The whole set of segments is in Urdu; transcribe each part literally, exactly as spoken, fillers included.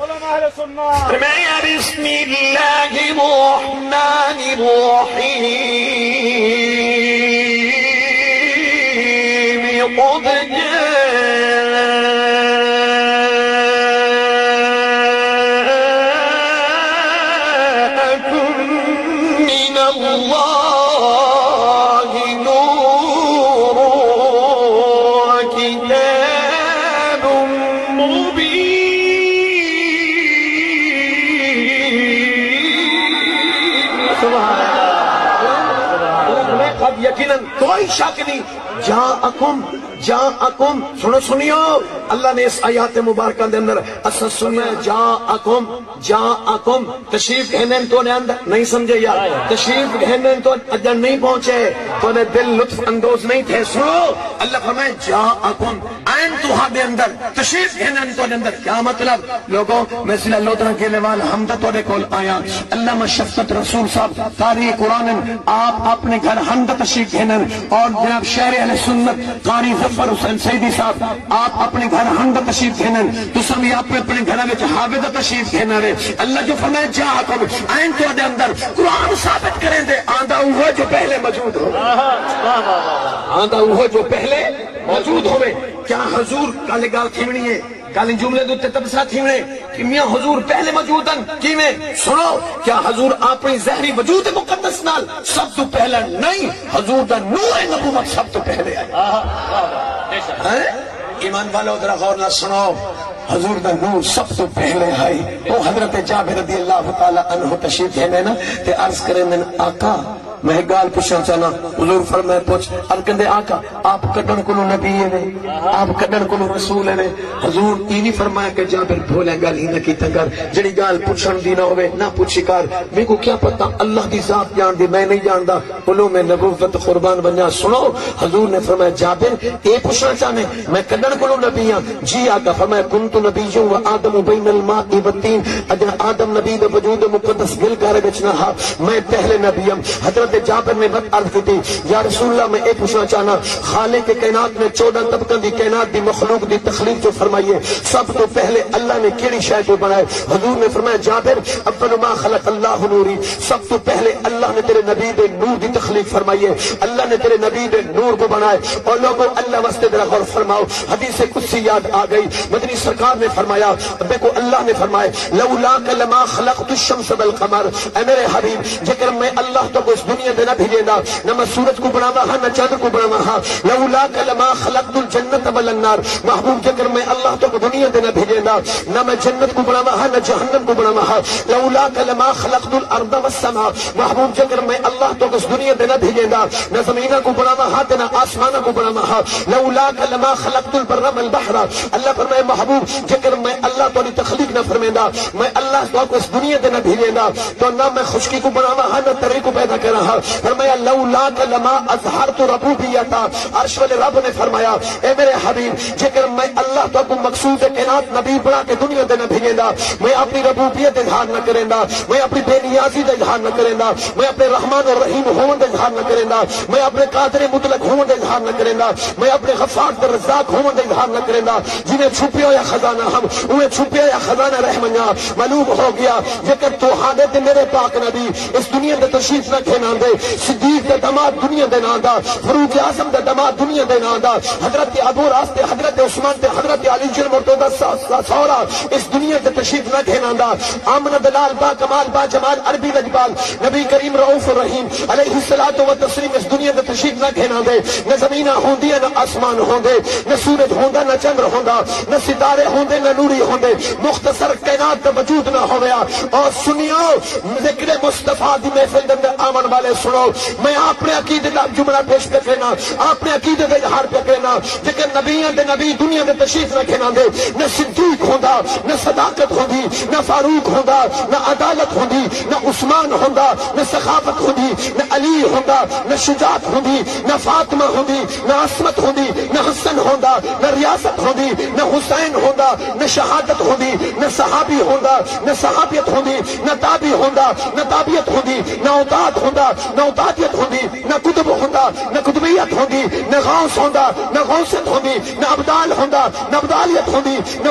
فرمایا بسم اللہ الرحمن الرحیم قد جاءکم من اللہ نور وکتاب مبین. اب یقیناً کوئی شک نہیں. جاءکم جاءکم سنو سنیو اللہ نے اس آیات مبارکہ دے اندر اصل سننا ہے. جاءکم جاءکم تشریف گھنے تو نے اندر نہیں سمجھے یار. تشریف گھنے تو اجن نہیں پہنچے تو نے دل لطف اندوز نہیں تھے. سنو اللہ فرمائے جاءکم آئین تو ہاں دے اندر تشریف گھنے تو نے اندر. کیا مطلب لوگوں میں صلی اللہ تعالیٰ کے لیوال حمدہ تو نے کول آیا. علامہ شفقت رسول صاحب تاریخ قرآن آپ اپنے گھر حمدہ تشریف گھنے اور جناب شہر اہل سنت قاری ظفر حسین سیدی صاحب آپ اپنے گھر حمدہ تشریف گھنے تو سمی آپ اپنے گھر میں حافظہ تشریف گھنے رہے. اللہ جو فرمائے جاءکم آئین تو دے اندر قرآن ثابت کریں دے آندہ وہ جو پہلے موجود ہو. آندہ وہ جو پہلے موجود ہوئے. کیا حضور کالے گال کھیمنی ہے کالے جملے دوتے تبصرہ تھیمنے کہ میاں حضور پہلے موجودن کیویں. سنو کیا حضور اپنی ظاہری وجود مقدس نال سب تو پہلا نہیں. حضور دا نور نبوت سب تو پہلے آئے. ایمان والو ذرا غور نہ سنو. حضور دا نور سب تو پہلے آئی. وہ حضرت جابر رضی اللہ تعالی عنہ تشریف ہے نا تے عرض کرے من آقا میں گال پوچھنا چاہنا. حضور فرمائے پوچھ. اب کہندے آقا آپ کڈن کولو نبی ہیں آپ کڈن کولو رسول ہیں. حضور یہ نہیں فرمایا کہ جابر بھولے گل ہی نہ کیتا کر جڑی گال پوچھن دی نہ ہوے نہ پوچھی کر. میرے کو کیا پتہ اللہ دی ذات جان دی میں نہیں جاندا. علوم نبوت قربان بنیا. سنو حضور نے فرمایا جابر اے پوچھنا چاہنے میں کڈن کولو نبی ہاں. جی آقا. فرمایا کنت نبی و آدم بین الماء والطین. اجن آدم نبی دا وجود مقدس گل گھر وچ نہ ہا میں پہلے نبی ہوں. حضرت جابر نے بات عرض کی تھی یا رسول اللہ میں ایک پوچھنا چاہنا خالق کے کائنات میں چودہ طبقہ دی کائنات دی مخلوق دی تخلیق جو فرمائیے سب تو پہلے اللہ نے کیڑی شے کو بنائے. حضور نے فرمایا جابر اول ما خلق اللہ نوری. سب تو پہلے اللہ نے تیرے نبی دے نور دی تخلیق فرمائیے. اللہ نے تیرے نبی دے نور کو بنائے. اور لوگوں اللہ واسطے ذرا غور فرماؤ حدیث قدسی یاد آ گئی. مدنی سرکار نے فرمایا دیکھو اللہ نے فرمائے لولاک لما خلقت الشمس والقمر. اے میرے حبیب جکر میں اللہ تو اس دنیا نہ بھیجے نہ نہ میں سورج کو بناوا ہاں نہ چاند کو بناوا ہاں. لولاک لما خلقت الجنت والنار. محبوب جگر میں اللہ تو دنیا دے نہ بھیجے نہ نہ میں جنت کو بناوا ہاں نہ جہنم کو بناوا ہاں. لولاک لما خلقت الارض والسماء. محبوب جگر میں اللہ تو اس دنیا دے نہ بھیجے نہ نہ زمینہ کو بناوا ہاں نہ آسمانہ کو بناوا ہاں. لولاک لما خلقت البر والبحر. اللہ فرمائے محبوب جگر میں اللہ تو تخلیق نہ فرمیندا میں اللہ تو اس دنیا دے نہ بھیجے نہ تو نہ میں خشکی کو بناوا ہاں نہ تری کو پیدا کرا ہاں. فرمایا لولاک لما اظہرت ربوبیتا. عرش والے رب نے فرمایا اے میرے حبیب جکر میں اللہ تو کو مقصود کائنات نبی بنا کے دنیا دے نہ بھیجے نہ میں اپنی ربوبیت اظہار نہ کریں گا میں اپنی بے نیازی کا اظہار نہ کریں گا میں اپنے رحمان اور رحیم ہون کا اظہار نہ کریں گا میں اپنے قادر مطلق ہون کا اظہار نہ کریں گا میں اپنے غفار اور رزاق ہون کا اظہار نہ کریں گا. جنہیں چھپیا ہوا خزانہ ہم انہیں چھپیا ہوا خزانہ رحمانیہ معلوم ہو گیا جکر تو ہانے تے میرے پاک نبی اس دنیا دے تشریف نہ کھینا دے. صدیق دے دماد دنیا دے نام دا فاروق اعظم دے دماد دنیا دے نام دا حضرت ابو راستے حضرت عثمان تے حضرت علی جل مرتضی سورا اس دنیا دے تشریف نہ کھینا دا. آمنہ دلال با کمال با جمال عربی وجبال نبی کریم رؤوف الرحیم علیہ الصلوۃ والتسلیم اس دنیا دے تشریف نہ کھینا دے. نہ زمینہ ہوندی نہ آسمان ہوندے نہ سورج ہوندا نہ چندر ہوندا نہ ستارے ہوندے نہ نوری ہوندے مختصر کائنات دا وجود نہ ہویا. اور سنیو ذکر مصطفیٰ دی محفل دے اندر آمن والے سنو میں اپنے عقیدے دا جملہ پیش کر لینا اپنے عقیدے دا اظہار کر لینا کہ نبیوں دے نبی دنیا دے تشریف نہ کھینا دے. نہ صدیق ہوندا نہ صداقت ہوندی نہ فاروق ہوندا نہ عدالت ہوندی نہ عثمان ہوندا نہ سخاوت ہوندی نہ علی ہوندا نہ شجاعت ہوندی نہ فاطمہ ہوندی نہ عصمت ہوندی نہ حسن ہوندا نہ ریاست ہوندی نہ حسین ہوندا نہ شہادت ہوندی نہ صحابی ہوندا نہ صحابیت ہوندی نہ تابعی ہوندا نہ تابعیت ہوندی نہ اوتاد ہوندا نہ اوتادیت ہوندی نہ قطب ہوندا نہ قطبیت ہوندی نہ غوث ہوندا نہ غوثیت ہوندی نہ ابدال ہوندا نہ ابدالیت ہوندی نہ ولی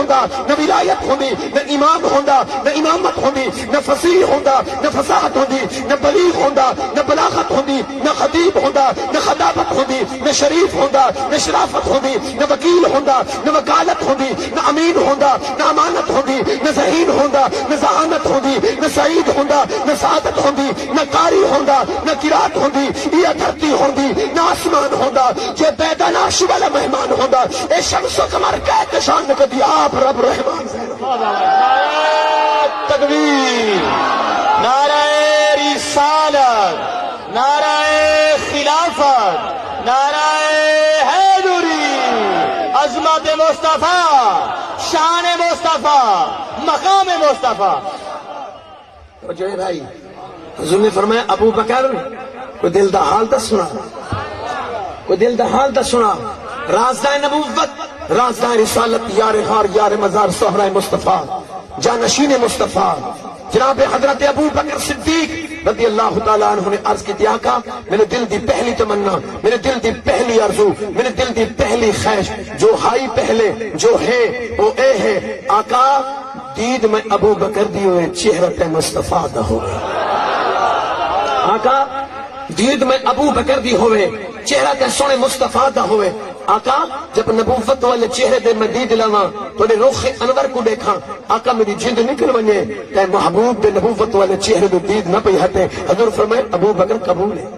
ہوندا نہ ولایت ہوندی نہ امام ہوندا نہ امامت ہوندی نہ فصیح ہوندا نہ فصاحت ہوندی نہ بلیغ ہوندا نہ بلاغت ہوندی نہ خطیب ہوندا نہ خطابت ہوندی نہ شریف ہوندا نہ شرافت ہوندی نہ وکیل ہوندا نہ وکالت ہوندی نہ امین ہوندا نہ امانت ہوندی نہ ذہین ہوندا نہ ذہانت ہوندی نہ سعید ہوندا نہ سعادت ہوندی نہ قاری ہوندا نہ قرات ہوندی یہ دھرتی ہوندی نہ آسمان ہوندا جے بیداناش والا مہمان ہوندا اے شمس و قمر کہہ کے شان نہ کدی آپ رب رحمان تکبیر، نعرہ رسالت، نعرہ خلافت، نعرہ حیدری، عظمت مصطفیٰ، شان مصطفیٰ، مقام مصطفیٰ. جو ہے بھائی حضور نے فرمایا ابو بکر کو دل دا حال دا سنا، کو دل دا حال دا سنا، رازدار نبوت، رازدار رسالت، یار غار یار مزار سہرہ مصطفیٰ، جانشین مصطفیٰ جناب حضرت ابو بکر صدیق رضی اللہ تعالیٰ عنہ نے عرض کی تھی آقا میرے دل دی پہلی تمنا، میرے دل دی پہلی آرزو، میرے دل دی پہلی خواہش جو ہائی پہلے جو ہے وہ اے ہے آقا دید میں ابو بکر دی ہوئے چہرت مصطفیٰ دا ہوئے. آقا دید میں ابو بکر دی ہوئے چہرت سونے مصطفیٰ دا ہوئے. آقا جب نبوت والے چہرے دے میں دید لانا توڑے رخ انور کو دیکھا آقا میری جند نکل ونجے کہ محبوب دے نبوت والے چہرے دے دید نہ پہ ہٹے. حضور فرمائے ابو بکر قبول ہے.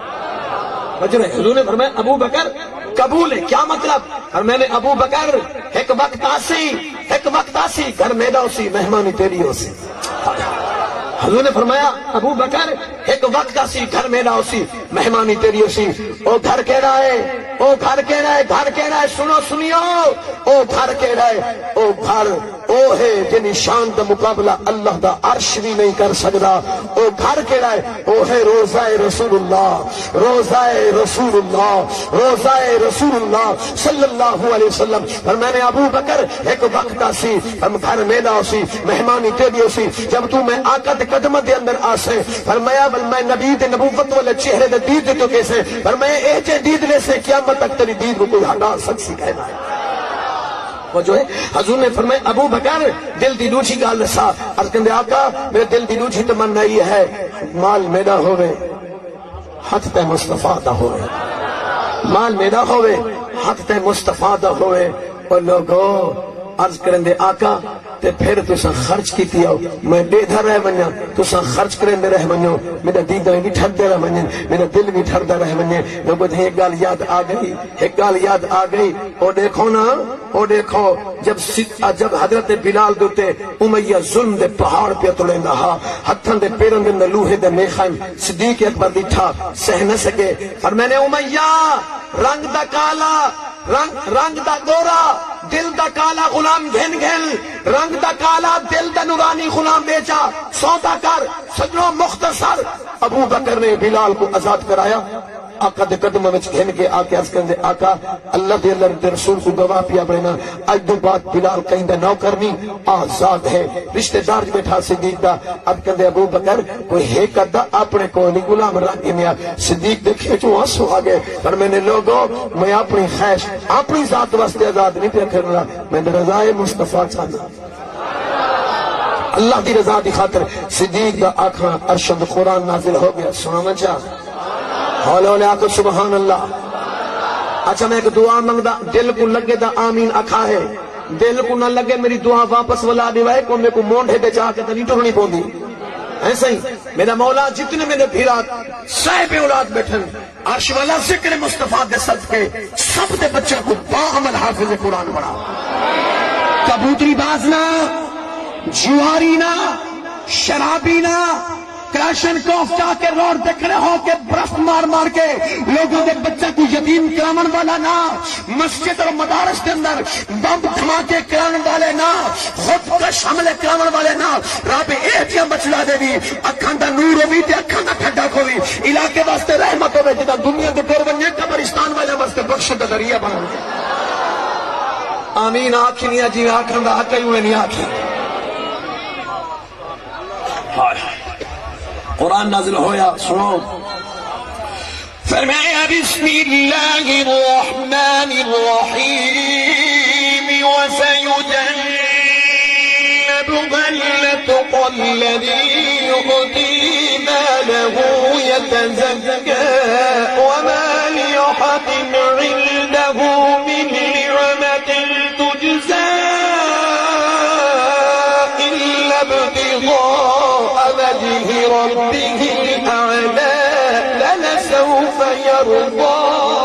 حضور نے فرمایا ابو بکر قبول ہے. کیا مطلب؟ اور میں نے ابو بکر ایک وقت آسی ایک وقت آسی گھر میرا اسی مہمانی تیری ہو سی. حضور نے فرمایا ابو بکر ایک وقت آسی گھر میرا اسی مہمانی تیری ہو سی. او گھر کہہ رہا ہے، او گھر کہہ رہا ہے، گھر کہہ رہا ہے، سنو سنیو، او گھر کہہ رہا ہے، او گھر او ہے جنی شان دا مقابلہ اللہ دا عرش بھی نہیں کر سکتا. او گھر کہہ رہا ہے، او ہے روزہ رسول اللہ، روزہ رسول اللہ، روزہ رسول اللہ صلی اللہ علیہ وسلم. اور میں نے ابو بکر ایک وقت آسی ہم گھر میرا اسی مہمانی تیری اسی جب تو میں آقا دے قدمہ دے اندر آسے فرمایا بل میں نبی دے نبوت والے چہرے دے دید تو کیسے فرمایا اے جے دید لے سے قیامت تک تیری دید کو کوئی ہٹا سکسی کہنا ہے. وہ جو ہے حضور نے فرمایا ابو بکر دل دی دوچی گال رسا عرض کندے آقا میرے دل دی دوچی تمنا یہ ہے مال میرا ہوئے ہاتھ تے مصطفیٰ دا ہوئے، مال میرا ہوئے ہاتھ تے مصطفیٰ دا ہوئے. اور لوگوں عرض کریں دے آقا تے پھر تساں خرچ کی تیاؤ میں بے دھر رہ منیا تساں خرچ کریں دے رہ منیو میرا دیدہ بھی ٹھر دے رہ منین میرا دل بھی ٹھر دے رہ منین. لوگوں دے ایک گال یاد آ گئی ایک گال یاد آ گئی. او دیکھو نا او دیکھو جب جب حضرت بلال دوتے امیہ ظلم دے پہاڑ پہ تلیں دہا ہتھن دے پیرن دے لوہے دے میخائم صدیق اکبر دیٹھا سہ نہ سکے. اور میں نے امیہ رنگ دا کالا رنگ رنگ دا گورا دل دا کالا غلام گھن گھن رنگ دا کالا دل دا نورانی غلام بیچا سودا کر سجنوں مختصر ابو بکر نے بلال کو آزاد کرایا. آقا دے قدمہ وچ گھن کے آکے عرض کردے آقا اللہ دے اللہ دے رسول کو گواہ پیا بڑھنا اج دو بات بلال کہیں دے نوکر نہیں آزاد ہے رشتہ دار بیٹھا صدیق دا. اب کہندے ابو بکر کوئی ہے کدا اپنے کو نہیں غلام رکھ گیا. صدیق دیکھے جو آنسو آگے پر میں نے لوگوں میں اپنی خواہش اپنی ذات واسطے آزاد نہیں پیا کرنا میں نے رضائے مصطفیٰ چاہنا اللہ دی رضا دی خاطر. صدیق دا آنکھاں ارشد قرآن نازل ہو گیا سنا مچا حولو لے آکو سبحان اللہ. اچھا میں ایک دعا منگدا دل کو لگے دا آمین اکھا ہے دل کو نہ لگے میری دعا واپس ولا دیوائے کو میں کو مونڈے دے چاہ کے تنی ٹھوڑنی پوندی ایسا ہی میرا مولا جتنے میں نے بھیرات صاحب اولاد بیٹھن عرش والا ذکر مصطفیٰ دے صدقے سب دے بچوں کو باعمل حافظ قرآن بڑھا. کبوتری باز نہ جواری نہ شرابی نہ کراشن کوف جا کے روڈ دیکھ رہے ہو کہ برف مار مار کے لوگوں دے بچہ کو یتیم کرامن والا نہ مسجد اور مدارس کے اندر بم دھماکے کرامن والے نہ خود کش حملے کرامن والے نہ رب احتیاں بچلا دے دی اکھاں دا نور ہوئی تے اکھاں دا ٹھڈا کھوی علاقے واسطے رحمت ہوے جدا دنیا دے کور بنے قبرستان والے واسطے بخش دا دریا بن گیا. آمین آکھی نہیں جی آکھاں دا حق ہوئے نہیں آکھی. قرآن نازل ہویا سنو فرمایا بسم اللہ الرحمن الرحیم وسیجنبها الذي يؤتي ماله يتزكى وما لأحد عنده من نعمة تجزى إلا ابتغاء وجه ربه الأعلى لسوف يرضى.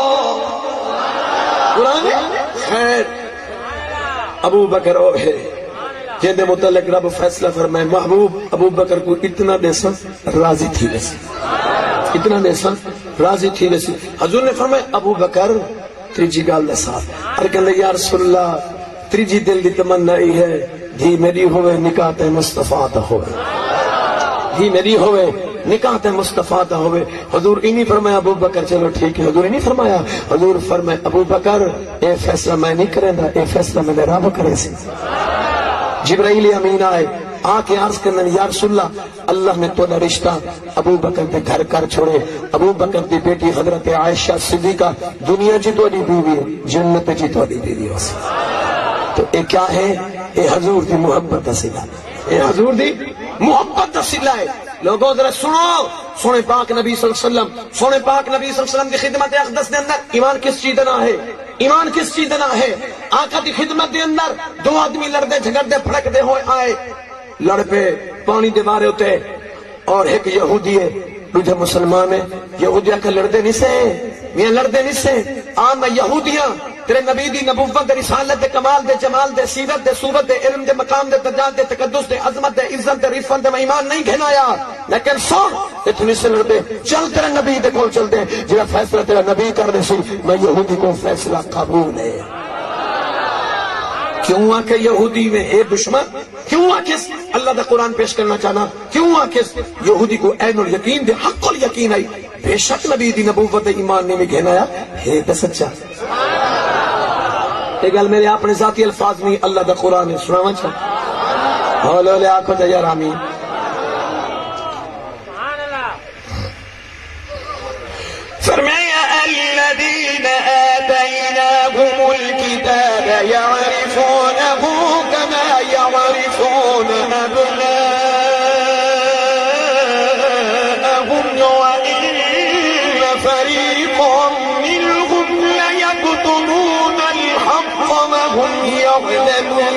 قرآن خیر ابو بکر او ہے جن دے متعلق رب فیصلہ فرمائے محبوب ابو بکر کو اتنا دے سن راضی تھی ویسی اتنا دے سن راضی تھی ویسی. حضور نے فرمائے ابو بکر تریجی گال دے ساتھ اور کہنے یا رسول اللہ تریجی دل دی تمنا ای ہے دھی میری ہوئے نکاح تے مصطفیٰ تا ہوئے دھی میری ہوئے نکاح تے مصطفیٰ تا ہوئے. حضور انہی فرمایا ابو بکر چلو ٹھیک ہے. حضور انہی فرمایا حضور فرمائے ابو بکر اے فیصلہ میں نہیں کریں دا اے فیصلہ میں رب کرے سی. جبرائیل امین آئے آ کے عرض کرنے یا رسول اللہ اللہ نے تو رشتہ ابو بکر دے گھر کر چھوڑے. ابو بکر دی بیٹی حضرت عائشہ صدیقہ دنیا جی تو دی بیوی ہے جنت جی تو دی بیوی ہے. تو اے کیا ہے اے حضور دی محبت دا صلہ اے حضور دی محبت دا صلہ ہے. لوگوں ذرا سنو سونے پاک نبی صلی اللہ علیہ وسلم سونے پاک نبی صلی اللہ علیہ وسلم کی خدمت اقدس دے اندر ایمان کس چیز دینا ہے ایمان کس چیز دینا ہے. آقا دی خدمت دے اندر دو آدمی لڑ دے جھگڑ دے پھڑک دے ہوئے آئے لڑ پہ پانی دے بارے ہوتے اور ایک یہودی ہے دوجہ مسلمان ہے. یہودیاں کا لڑ دے نہیں سے میاں لڑ دے نہیں سے آ میں یہودیاں تیرے نبی دی نبوت دے رسالت دے کمال دے جمال دے سیرت دے صورت دے علم دے مقام دے درجات دے تقدس دے عظمت دے عزت دے رفعت دے میں ایمان نہیں گھنایا لیکن سن اتنی سے لڑ دے چل تیرے نبی دے کول چل دے جڑا فیصلہ تیرا نبی کر دے سی میں یہودی کو فیصلہ قبول ہے. کیوں آ کے یہودی میں اے دشمن کیوں آ کے اللہ دا قرآن پیش کرنا چاہنا کیوں آ کے یہودی کو عین الیقین دے حق الیقین آئی بے شک نبی دی نبوت دے ایمان نے میں گھنایا ہے تے سچا. ایک گل میرے اپنے ذاتی الفاظ میں اللہ دا قرآن ہے سناواں چاہ ہولو لے آکھو تے یار آمین. فرمایا الذین آتیناہم الکتاب یعرفونہ کما یعرفون ابناءہم وإن فریقا منہم لیکتمون الحق وهم یعلمون.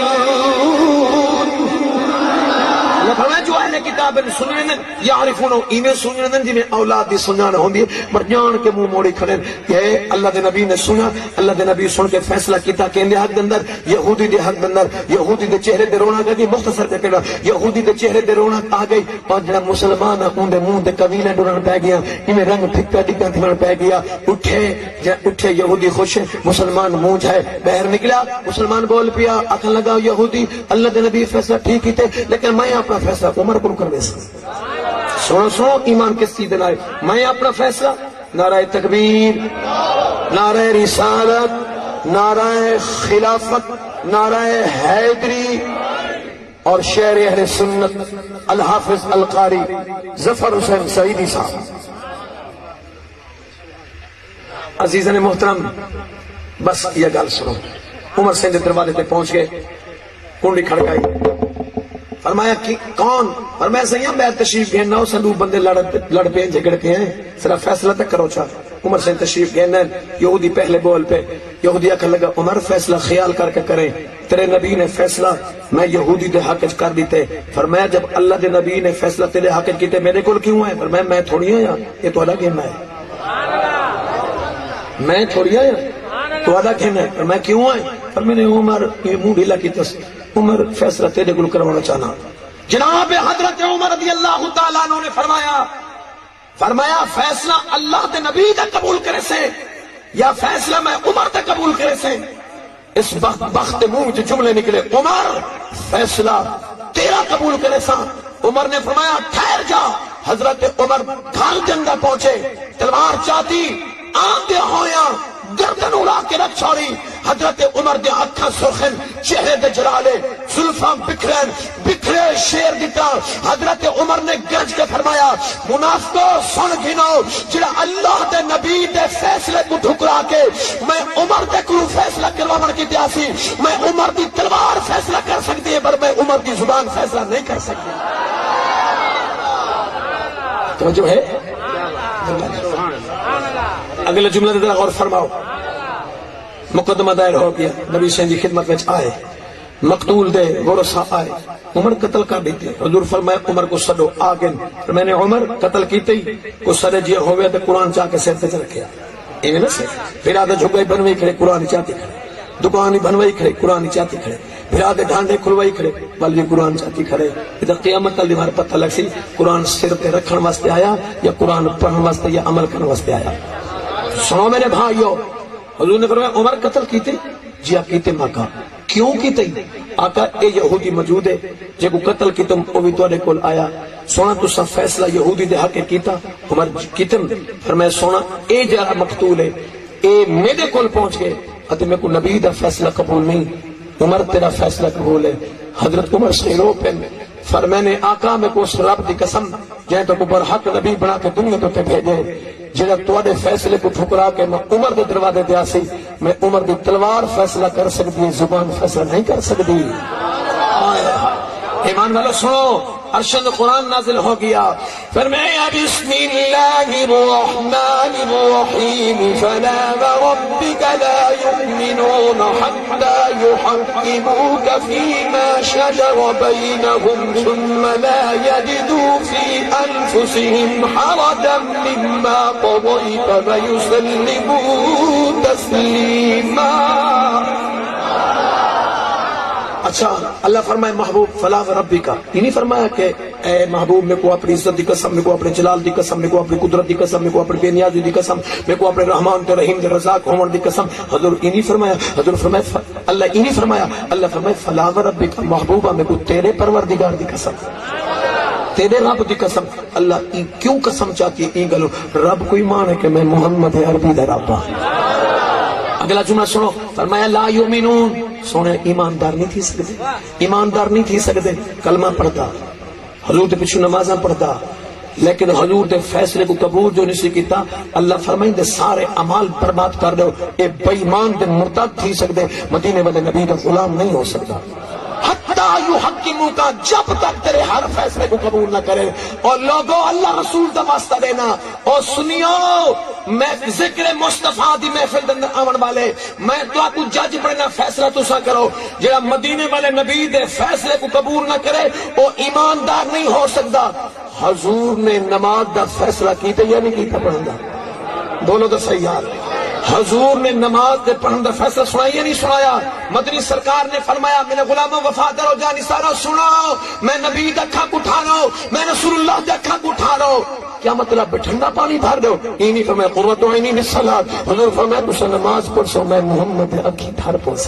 فرمایا جو اہل کتاب سننے یعرفون ایویں سننے جی میں اولاد دی سنانا ہوندی ہے پر جان کے منہ موڑی کھڑے کہ اللہ دے نبی نے سنا اللہ دے نبی سن کے فیصلہ کیتا کہ دے حق دے اندر یہودی دے حق دے اندر یہودی دے چہرے تے رونا گئی مختصر تے کہنا یہودی دے چہرے تے رونا آ گئی اور جڑا مسلمان اون دے منہ تے قبیلے ڈرن پے گیا ایویں رنگ پھکا ڈگا تھن پے گیا اٹھے اٹھے یہودی خوش مسلمان منہ جائے باہر نکلا مسلمان بول پیا آکھن لگا یہودی اللہ دے نبی فیصلہ ٹھیک کیتے لیکن میں اپنا فیصلہ عمر کو کر دے سنو سنو ایمان کس چیز دینا ہے میں اپنا فیصلہ نعرہ تکبیر نعرہ رسالت نعرہ خلافت نعرہ حیدری اور شعر اہل سنت الحافظ القاری ظفر حسین سعیدی صاحب. عزیزان محترم بس یہ گل سنو عمر سنگھ دروازے تے پہنچ گئے کنڈی کھڑکائی فرمایا کہ کون فرمایا سیاں بیر تشریف گئے نو سلو بندے لڑ پہ جھگڑ کے ہیں صرف فیصلہ تک کرو چاہ. عمر سے تشریف گئے نین یہودی پہلے بول پہ یہودی اکھر لگا عمر فیصلہ خیال کر کے کریں تیرے نبی نے فیصلہ میں یہودی دے حق کر دیتے. فرمایا جب اللہ دے نبی نے فیصلہ تیرے حق کیتے میرے کول کیوں ہے فرمایا میں تھوڑی آیا یہ تو الگ کہنا ہے میں تھوڑی آیا تو الگ کہنا ہے پر میں کیوں آئے پر میں نے عمر یہ منہ ڈھیلا کی تس عمر فیصلہ تیرے کول کروانا چاہنا. جناب حضرت عمر رضی اللہ تعالیٰ عنہ نے فرمایا فرمایا فیصلہ اللہ دے نبی دا قبول کرے سے یا فیصلہ میں عمر دا قبول کرے سے. اس بخت منہ جو جملے نکلے عمر فیصلہ تیرا قبول کرے سا. عمر نے فرمایا ٹھہر جا. حضرت عمر گھر جنگا پہنچے تلوار چاہتی آندے ہویا گردن اڑا کے رکھ چھوڑی. حضرت عمر دے اکھاں سرخن چہرے دے جلالے زلفاں بکھرن بکھرے شیر دیتا. حضرت عمر نے گرج کے فرمایا منافقو سن گھنو جڑا اللہ دے نبی دے فیصلے کو ٹھکرا کے میں عمر دے کو فیصلہ کرواون کی تیاسی میں عمر دی تلوار فیصلہ کر سکتی ہے پر میں عمر دی زبان فیصلہ نہیں کر سکتی. توجہ ہے؟ اگلا جملہ ذرا غور فرماؤ. مقدمہ دائر ہو گیا، نبی صلی اللہ علیہ وسلم کی خدمت میں آئے، مقتول دے ورثہ آئے، عمر قتل کر دیتے. حضور فرمایا عمر کو سڈو آگے. میں نے عمر قتل کیتے ہی کو سڑے جی ہوئے تو قرآن چاہ کے سر تے رکھیا. ایویں نہ سے پھر آدھے جھگائی بنوئی کھڑے قرآن چاہتے کھڑے، دکان بنوائی کھڑے قرآن چاہتے کھڑے، پھر آدھے ڈھانڈے کھلوائی کھڑے بل بھی قرآن چاہتی کھڑے. ادھر قیامت تل دیوار پتہ لگ سی قرآن سر تے رکھن واسطے آیا یا قرآن پڑھن واسطے یا عمل کرنے واسطے آیا. سنو میرے بھائیو، حضور نے فرمایا عمر قتل کیتے؟ جی آپ کیتے ماکا. کیوں کیتے؟ آقا اے یہودی موجود ہے جے کو قتل کیتم او بھی تواڈے کول آیا. سونا تسا فیصلہ یہودی دے حق کیتا؟ عمر کیتم. فرمایا سونا اے جڑا مقتول ہے اے میرے کول پہنچ گئے اتے میں کو نبی دا فیصلہ قبول نہیں، عمر تیرا فیصلہ قبول ہے. حضرت عمر سے رو پہ فرمانے آقا میں کو اس رب دی قسم جائیں تو کو برحق نبی بنا کے دنیا تو تے بھیجے جڑا تواڈے فیصلے کو ٹھکرا کے میں عمر دے دروازے تے آسی. میں عمر دی تلوار فیصلہ کر سکتی، زبان فیصلہ نہیں کر سکتی. ایمان والو سنو، ارشد قرآن نازل ہو گیا. فرمایا بسم اللہ الرحمن الرحیم فلا وربک لا یؤمنون حتی یحکموک فیما شجر بینہم ثم لا یجدوا فی انفسہم حرجا مما قضیت ویسلموا تسلیما. اچھا اللہ فرمائے محبوب فلا ربی کا، یہ نہیں فرمایا کہ اے محبوب میں کو اپنی عزت دی قسم، میں کو اپنے جلال دی قسم، میں کو اپنی قدرت دی قسم، میں کو اپنی بے نیازی دی قسم، میں کو اپنے رحمان تے رحیم تے رزاق ہون دی قسم. حضور یہ نہیں فرمایا. حضور فرمایا اللہ یہ نہیں فرمایا. اللہ فرمایا فلا ربی کا محبوبہ میں کو تیرے پروردگار دی قسم، تیرے رب دی قسم. اللہ کیوں قسم چاہتی ہے؟ گلو رب کوئی مان ہے کہ میں محمد عربی دا رب ہوں. اگلا جملہ سنو، فرمایا لا یؤمنون. سونے ایماندار نہیں تھی سکتے، ایماندار نہیں تھی سکتے. کلمہ پڑھتا، حضور دے پیچھے نمازاں پڑھتا، لیکن حضور دے فیصلے کو قبول جو نہیں کیتا. اللہ فرمائیں دے سارے اعمال برباد کر دو. اے بے ایمان دے مرتد تھی سکتے، مدینے والے نبی کا غلام نہیں ہو سکتا. حتیٰ یحکموا کا، جب تک تیرے ہر فیصلے کو قبول نہ کرے. اور لوگوں اللہ رسول دا واسطہ دینا. اور سنیو میں ذکر مصطفیٰ دی محفل دے اندر آون والے میں تو آپ کو جج بننا فیصلہ تسا کرو. جڑا مدینے والے نبی دے فیصلے کو قبول نہ کرے وہ ایماندار نہیں ہو سکتا. حضور نے نماز دا فیصلہ کیتا یا نہیں کیتا؟ پڑھن دا دونوں دا صحیح حال. حضور نے نماز دے پڑھن دا فیصلہ سنایا یا نہیں سنایا؟ مدنی سرکار نے فرمایا میرے غلاموں وفادار ہو جانی سارا سناؤ، میں نبی دا کھاک اٹھا رہا ہوں، میں رسول اللہ دا کھاک اٹھا رہا ہوں. کیا مطلب ٹھنڈا پانی بھر دو؟ یہ نہیں فرمایا قرۃ عینی للصلاۃ. حضور فرمایا تسا نماز پڑھ سو میں محمد اکھی دھر پوسا.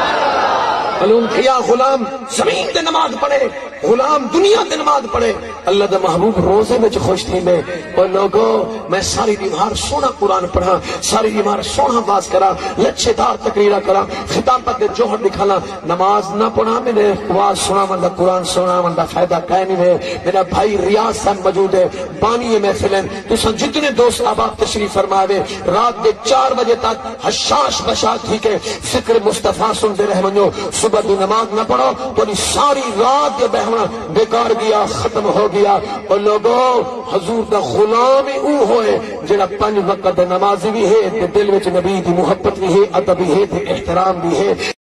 معلوم کیا غلام زمین دے نماز پڑھے، غلام دنیا دے نماز پڑھے. اللہ دا محبوب روزے میں خوش تھی. میں اور لوگوں میں ساری دیوار سونا قرآن پڑھا، ساری دیوار سونا باز کرا، لچھے دار تقریرہ کرا، خطابت دے جوہر دکھانا. نماز نہ پڑھا میرے آواز سنا من دا قرآن سنا من دا فائدہ کہیں نہیں ہے. میرا بھائی ریاض صاحب موجود ہے، بانی محفل ہیں. تو جتنے دوست احباب تشریف فرما دے رات دے چار بجے تک حشاش بشاش تھی کہ فکر مصطفیٰ سنتے رہ منو. صبح دی نماز نہ پڑھو تو ساری رات یہ بہنا بیکار گیا، ختم ہو گیا. اور لوگوں حضور دا غلام ہی او ہوئے جڑا پنج وقت نمازی بھی ہے، دل وچ نبی دی محبت بھی ہے، ادب بھی ہے، احترام بھی ہے.